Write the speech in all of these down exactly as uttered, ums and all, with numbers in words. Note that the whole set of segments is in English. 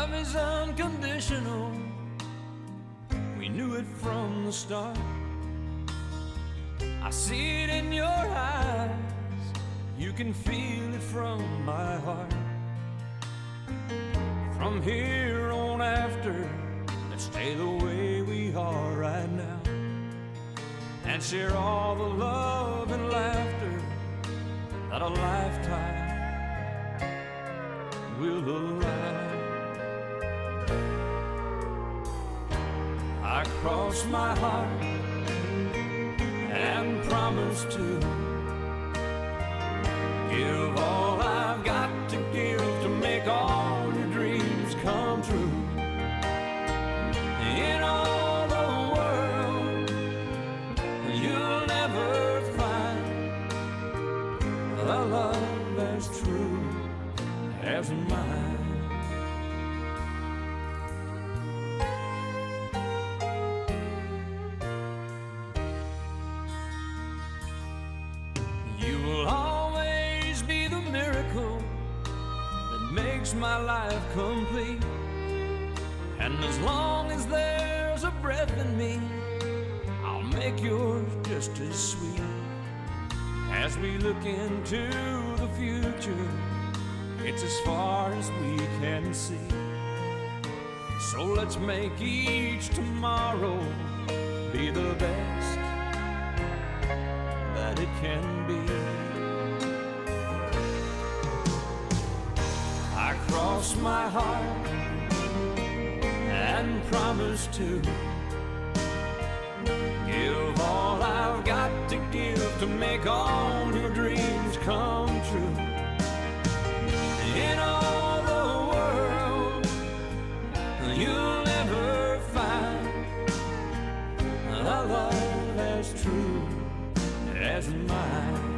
love is unconditional. We knew it from the start. I see it in your eyes. You can feel it from my heart. From here on after, let's stay the way we are right now, and share all the love and laughter that a lifetime will allow. I cross my heart and promise to give all I've got to give to make all your dreams come true. In all the world, you'll never find a love as true as mine. You will always be the miracle that makes my life complete. And as long as there's a breath in me, I'll make yours just as sweet. As we look into the future, it's as far as we can see. So let's make each tomorrow be the best that it can be. I cross my heart and promise to give all I've got to give to make all your dreams come true. In all the world, you'll never find a love as true as mine.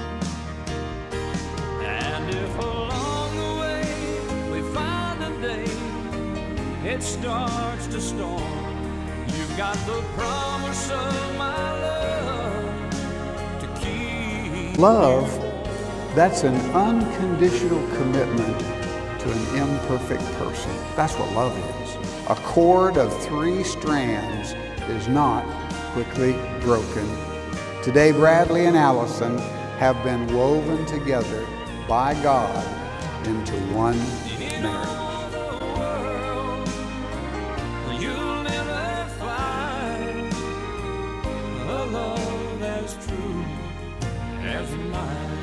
And if along the way we find a day it starts to storm, you've got the promise of my love to keep. Love, that's an unconditional commitment to an imperfect person. That's what love is. A cord of three strands is not quickly broken. Today, Bradley and Allison have been woven together by God into one marriage. You'll never find a love as true as mine.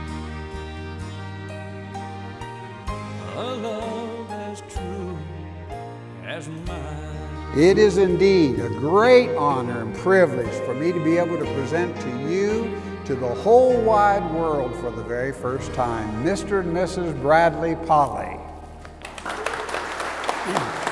A love as true as mine. It is indeed a great honor and privilege for me to be able to present to you, to the whole wide world for the very first time, Mister and Missus Bradley Polley.